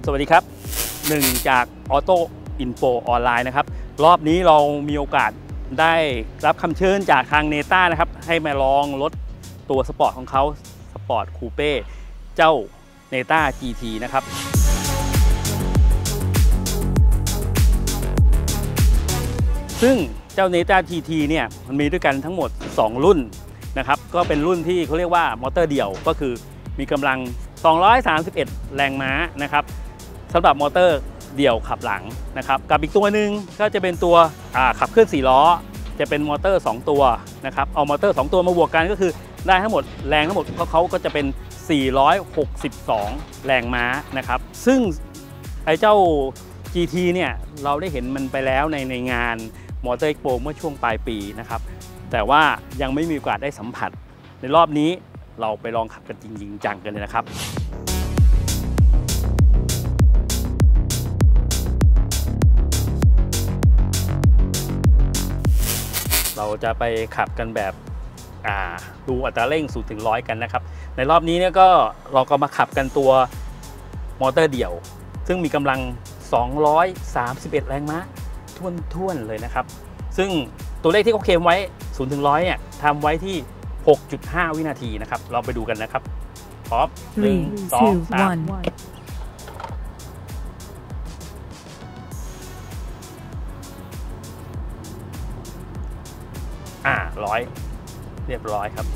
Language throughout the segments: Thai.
สวัสดีครับ1จากออโต้อินโฟออนไลน์นะครับรอบนี้เรามีโอกาสได้รับคำเชิญจากทางเนต้านะครับให้มาลองรถตัวสปอร์ตของเขาสปอร์ตคูเป้เจ้าเนต้า GT นะครับซึ่งเจ้าเนต้า GT เนี่ยมันมีด้วยกันทั้งหมด2รุ่นนะครับก็เป็นรุ่นที่เขาเรียกว่ามอเตอร์เดี่ยวก็คือมีกำลัง231แรงม้านะครับสำหรับมอเตอร์เดี่ยวขับหลังนะครับกับอีกตัวหนึ่งก็จะเป็นตัวขับเคลื่อน4ล้อจะเป็นมอเตอร์2ตัวนะครับเอามอเตอร์2ตัวมาบวกกันก็คือได้ทั้งหมดแรงทั้งหมดเขาก็จะเป็น462แรงม้านะครับซึ่งไอ้เจ้า GT เนี่ยเราได้เห็นมันไปแล้วในงานมอเตอร์เอ็กโปเมื่อช่วงปลายปีนะครับแต่ว่ายังไม่มีโอกาสได้สัมผัสในรอบนี้เราไปลองขับกันจริงจังกันเลยนะครับเราจะไปขับกันแบบดูอัตราเร่ง0 ถึง 100กันนะครับในรอบนี้เนี่ยก็เราก็มาขับกันตัวมอเตอร์เดี่ยวซึ่งมีกำลัง231แรงม้าท่วนๆเลยนะครับซึ่งตัวเลขที่เขาเคลมไว้0 ถึง 100เนี่ยทำไว้ที่ 6.5 วินาทีนะครับเราไปดูกันนะครับพร้อม1 2 3 100เรียบร้อยครับ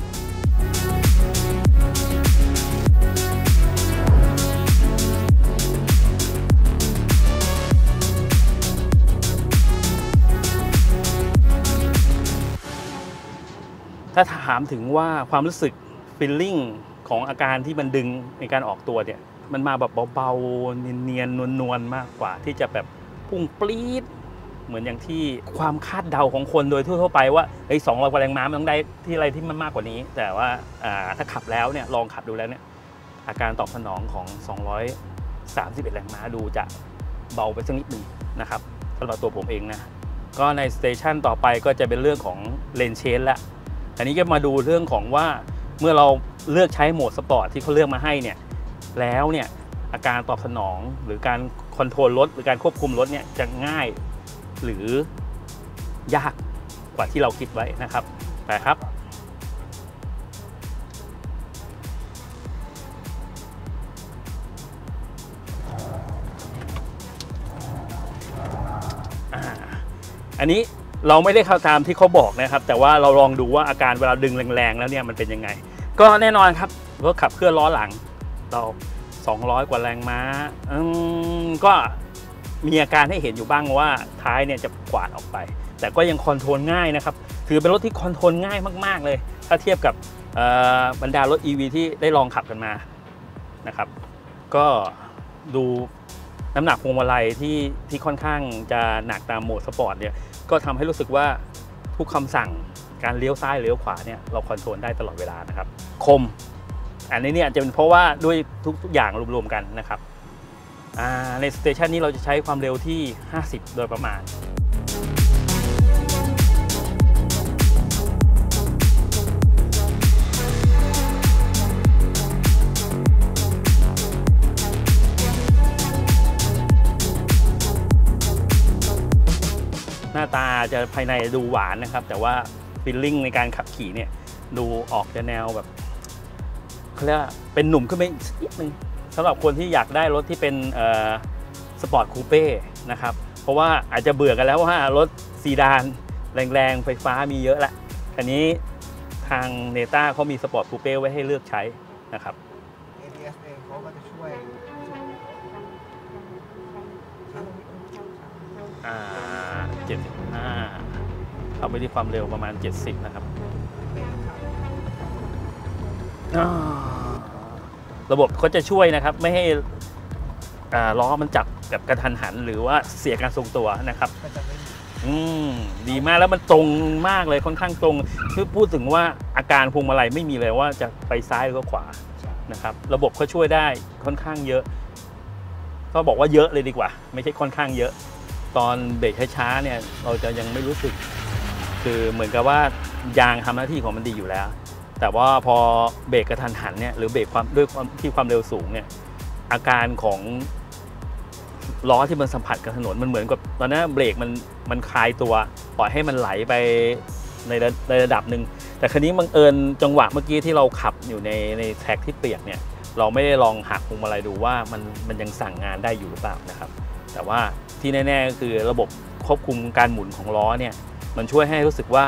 ถ้าถามถึงว่าความรู้สึก feeling ของอาการที่มันดึงในการออกตัวเนี่ยมันมาแบบเบาๆเนียนๆนวลๆมากกว่าที่จะแบบพุ่งปรี๊ดเหมือนอย่างที่ความคาดเดาของคนโดยทั่วไปว่า200 กว่าแรงม้ามันต้องได้ที่อะไรที่มันมากกว่านี้แต่ว่าถ้าขับแล้วเนี่ยลองขับดูแล้วเนี่ยอาการตอบสนองของ231แรงม้าดูจะเบาไปสักนิดหนึ่งนะครับสำหรับตัวผมเองนะก็ในสเตชันต่อไปก็จะเป็นเรื่องของเลนเชนละอันนี้ก็มาดูเรื่องของว่าเมื่อเราเลือกใช้โหมดสปอร์ตที่เขาเลือกมาให้เนี่ยแล้วเนี่ยอาการตอบสนองหรือการคอนโทรลรถหรือการควบคุมรถเนี่ยจะง่ายหรือยากกว่าที่เราคิดไว้นะครับแต่ครับอันนี้เราไม่ได้เข้าตามที่เขาบอกนะครับแต่ว่าเราลองดูว่าอาการเวลาดึงแรงๆแล้วเนี่ยมันเป็นยังไงก็แน่นอนครับรถขับเคลื่อนล้อหลังเรา200 กว่าแรงม้าก็มีอาการให้เห็นอยู่บ้างว่าท้ายเนี่ยจะกวาดออกไปแต่ก็ยังคอนโทรลง่ายนะครับถือเป็นรถที่คอนโทรลง่ายมากๆเลยถ้าเทียบกับบรรดารถ EV ที่ได้ลองขับกันมานะครับก็ดูน้ำหนักพวงมาลัยที่ค่อนข้างจะหนักตามโหมดสปอร์ตเนี่ยก็ทำให้รู้สึกว่าทุกคำสั่งการเลี้ยวซ้ายเลี้ยวขวาเนี่ยเราคอนโทรลได้ตลอดเวลานะครับคมอันนี้เนี่ยจะเป็นเพราะว่าด้วยทุกอย่างรวมๆกันนะครับในสเตชันนี้เราจะใช้ความเร็วที่50โดยประมาณหน้าตาจะภายในดูหวานนะครับแต่ว่าฟีลลิ่งในการขับขี่เนี่ยดูออกจะแนวแบบเขาเรียกว่าเป็นหนุ่มขึ้นไปนิดนึงสำหรับคนที่อยากได้รถที่เป็นสปอร์ตคูเป้นะครับเพราะว่าอาจจะเบื่อกันแล้วว่ารถซีดานแรงๆไฟฟ้ามีเยอะแล้วอันนี้ทางเนต้าเขามีสปอร์ตคูเป้ไว้ให้เลือกใช้นะครับ ABS เองเขาก็จะช่วย 75เข้าไปที่ความเร็วประมาณ70นะครับระบบเขาจะช่วยนะครับไม่ให้ล้อมันจับแบบกระทันหันหรือว่าเสียการทรงตัวนะครับดีมากแล้วมันตรงมากเลยค่อนข้างตรงคือพูดถึงว่าอาการพวงมาลัยไม่มีเลยว่าจะไปซ้ายหรือขวานะครับระบบเขาช่วยได้ค่อนข้างเยอะก็บอกว่าเยอะเลยดีกว่าไม่ใช่ค่อนข้างเยอะตอนเบรกช้าๆเนี่ยเราจะยังไม่รู้สึกคือเหมือนกับว่ายางทำหน้าที่ของมันดีอยู่แล้ว แต่ว่าพอเบรกกระทันหันเนี่ยหรือเบรกด้วยความที่ความเร็วสูงเนี่ยอาการของล้อที่มันสัมผัสกับถนนมันเหมือนกับตอนนั้นเบรกมันคลายตัวปล่อยให้มันไหลไปในระดับหนึ่งแต่คราวนี้บังเอิญจังหวะเมื่อกี้ที่เราขับอยู่ในแทร็กที่เปียกเนี่ยเราไม่ได้ลองหักพวงมาลัยดูว่ามันยังสั่งงานได้อยู่หรือเปล่านะครับแต่ว่าที่แน่ๆก็คือระบบควบคุมการหมุนของล้อเนี่ยมันช่วยให้รู้สึกว่า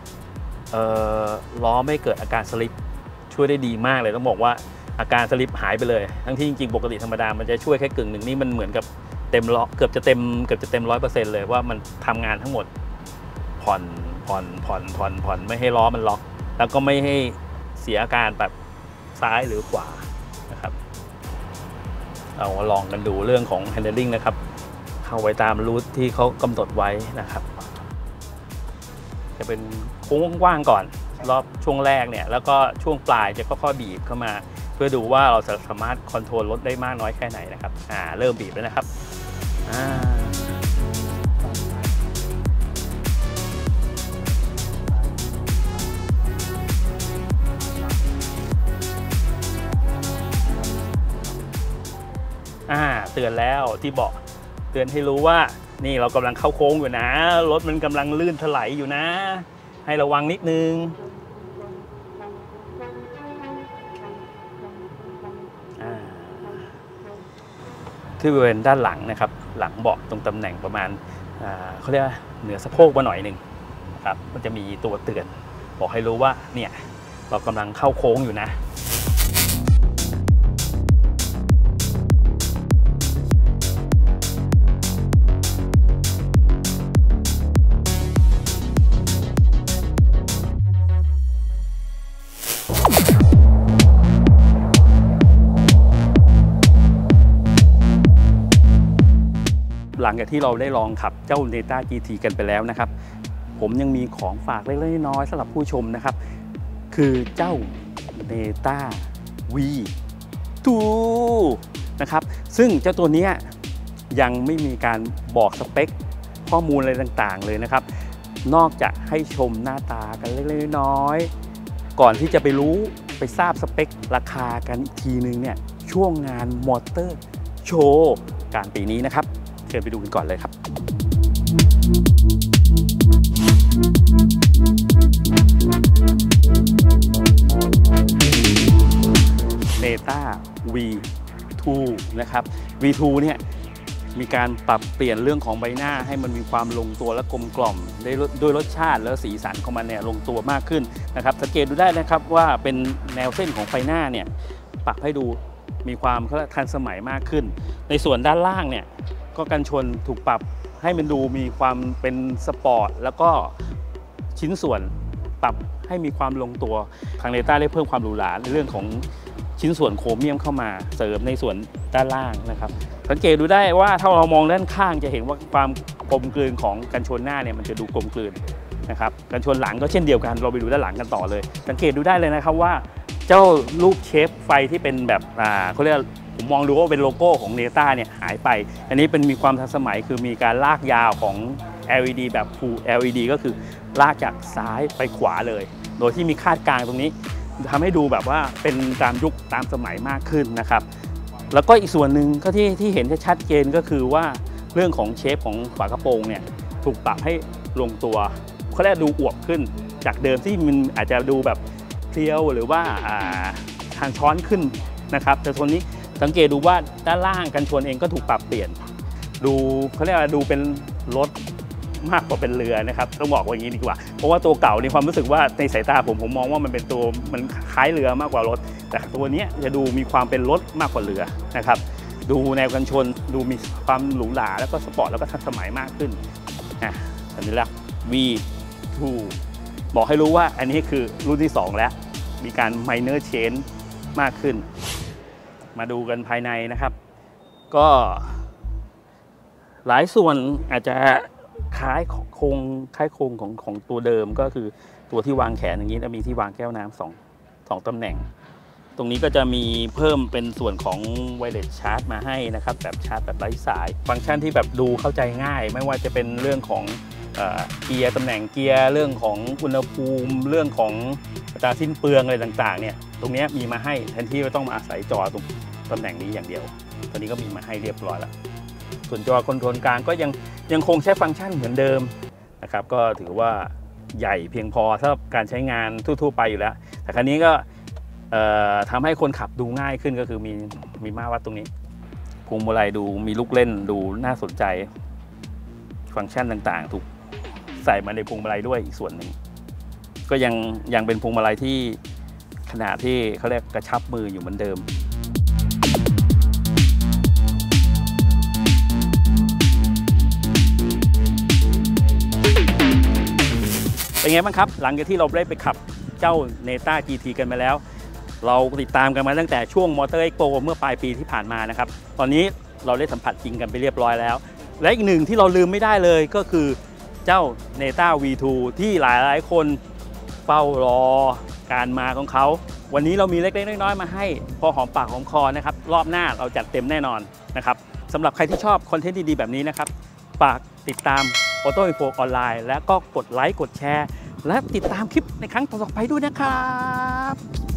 ล้อไม่เกิดอาการสลิปช่วยได้ดีมากเลยต้องบอกว่าอาการสลิปหายไปเลยทั้งที่จริงๆปกติธรรมดามันจะช่วยแค่กึ่งหนึ่งนี่มันเหมือนกับเต็มล้อเกือบจะเต็ม 100%เลยว่ามันทำงานทั้งหมดผ่อนไม่ให้ล้อมันล็อกแล้วก็ไม่ให้เสียอาการแบบซ้ายหรือขวานะครับเราลองกันดูเรื่องของ handling นะครับเข้าไปตามรูทที่เขากำหนดไว้นะครับจะเป็นโค้งกว้างก่อนรอบช่วงแรกเนี่ยแล้วก็ช่วงปลายจะค่อยๆบีบเข้ามาเพื่อดูว่าเราจะสามารถคอนโทรลรถได้มากน้อยแค่ไหนนะครับเริ่มบีบแล้วนะครับเตือนแล้วที่บอกเตือนให้รู้ว่านี่เรากำลังเข้าโค้งอยู่นะรถมันกำลังลื่นถลายอยู่นะให้ระวังนิดนึงที่บริเวณด้านหลังนะครับหลังเบาะตรงตำแหน่งประมาณเขาเรียกว่าเหนือสะโพกมาหน่อยหนึ่งครับมันจะมีตัวเตือนบอกให้รู้ว่าเนี่ยเรากำลังเข้าโค้งอยู่นะหลังจากที่เราได้ลองขับเจ้า Neta GT กันไปแล้วนะครับผมยังมีของฝากเล็กๆน้อยๆสำหรับผู้ชมนะครับคือเจ้า Neta V2 นะครับซึ่งเจ้าตัวนี้ยังไม่มีการบอกสเปคข้อมูลอะไรต่างๆเลยนะครับนอกจากให้ชมหน้าตากันเล็กๆน้อยๆก่อนที่จะไปรู้ไปทราบสเปคราคากันอีกทีนึงเนี่ยช่วงงานมอเตอร์โชว์กลางปีนี้นะครับเชิญไปดูกันก่อนเลยครับ Neta V2 นะครับ V2 เนี่ยมีการปรับเปลี่ยนเรื่องของใบหน้าให้มันมีความลงตัวและกลมกล่อมด้วยรสชาติและสีสันของมันเนี่ยลงตัวมากขึ้นนะครับสังเกตดูได้นะครับว่าเป็นแนวเส้นของไฟหน้าเนี่ยปรับให้ดูมีความทันสมัยมากขึ้นในส่วนด้านล่างเนี่ยก็กันชนถูกปรับให้มันดูมีความเป็นสปอร์ตแล้วก็ชิ้นส่วนปรับให้มีความลงตัวทาง Neta ได้เพิ่มความหรูหราในเรื่องของชิ้นส่วนโครเมียมเข้ามาเสริมในส่วนด้านล่างนะครับสังเกตดูได้ว่าถ้าเรามองด้านข้างจะเห็นว่าความกลมกลืนของกันชนหน้าเนี่ยมันจะดูกลมกลืนนะครับกันชนหลังก็เช่นเดียวกันเราไปดูด้านหลังกันต่อเลยสังเกตดูได้เลยนะครับว่าเจ้ารูปเชฟไฟที่เป็นแบบเขาเรียกผมมองดูว่าเป็นโลโก้ของ Neta เนี่ยหายไปอันนี้เป็นมีความทันสมัยคือมีการลากยาวของ LED แบบ Full LED ก็คือลากจากซ้ายไปขวาเลยโดยที่มีคาดกลางตรงนี้ทำให้ดูแบบว่าเป็นตามยุคตามสมัยมากขึ้นนะครับแล้วก็อีกส่วนหนึ่งก็ที่เห็นชัดเจนก็คือว่าเรื่องของเชฟของฝากระโปรงเนี่ยถูกปรับให้ลงตัวเขาเรียกดูอวบขึ้นจากเดิมที่มันอาจจะดูแบบเพลียวหรือว่าทางช้อนขึ้นนะครับแต่ส่วนนี้สังเกตดูว่าด้านล่างกันชนเองก็ถูกปรับเปลี่ยนดูเขาเรียกว่าดูเป็นรถมากกว่าเป็นเรือนะครับต้องบอกว่าอย่างนี้ดีกว่าเพราะว่าตัวเก่าในความรู้สึกว่าในสายตาผมมองว่ามันเป็นตัวมันคล้ายเรือมากกว่ารถแต่ตัวนี้จะดูมีความเป็นรถมากกว่าเรือนะครับดูแนวกันชนดูมีความหรูหราแล้วก็สปอร์ตแล้วก็ทันสมัยมากขึ้นอันนี้ละ V2 บอกให้รู้ว่าอันนี้คือรุ่นที่2แล้วมีการ minor change มากขึ้นมาดูกันภายในนะครับก็หลายส่วนอาจจะคล้ายโครงของตัวเดิมก็คือตัวที่วางแขนอย่างนี้แล้วมีที่วางแก้วน้ำสองตำแหน่งตรงนี้ก็จะมีเพิ่มเป็นส่วนของไวเลสชาร์จมาให้นะครับแบบชาร์จแบบไร้สายฟังก์ชันที่แบบดูเข้าใจง่ายไม่ว่าจะเป็นเรื่องของเกียร์ตำแหน่งเกียร์เรื่องของอุณหภูมิเรื่องของอัตราสิ้นเปลืองอะไรต่างๆเนี่ยตรงนี้มีมาให้แทนที่ไม่ต้องมาอาศัยจอตรงตำแหน่งนี้อย่างเดียวตอนนี้ก็มีมาให้เรียบร้อยแล้วส่วนจอคอนโทรลกลางก็ยังคงใช้ฟังก์ชันเหมือนเดิมนะครับก็ถือว่าใหญ่เพียงพอสำหรับการใช้งานทั่วๆไปอยู่แล้วแต่ครั้นี้ก็ทำให้คนขับดูง่ายขึ้นก็คือมีม่านวัดตรงนี้พวงมาลัยดูมีลูกเล่นดูน่าสนใจฟังก์ชันต่างๆถูกใส่มาในพวงมาลัยด้วยอีกส่วนหนึ่งก็ยังเป็นพวงมาลัยที่ขนาดที่เขาเรียกกระชับมืออยู่เหมือนเดิมเป็นไงบ้างครับหลังจากที่เราได้ไปขับเจ้า Neta GT กันมาแล้วเราติดตามกันมาตั้งแต่ช่วง Motor Expo เมื่อปลายปีที่ผ่านมานะครับตอนนี้เราได้สัมผัสจริงกันไปเรียบร้อยแล้วและอีกหนึ่งที่เราลืมไม่ได้เลยก็คือเจ้า Neta V2 ที่หลายคนเฝ้ารอการมาของเขาวันนี้เรามีเล็กๆน้อยๆมาให้พอหอมปากหอมคอนะครับรอบหน้าเราจัดเต็มแน่นอนนะครับสำหรับใครที่ชอบคอนเทนต์ดีๆแบบนี้นะครับฝากติดตาม Auto Info ออนไลน์และก็กดไลค์กดแชร์และติดตามคลิปในครั้งต่อๆไปด้วยนะครับ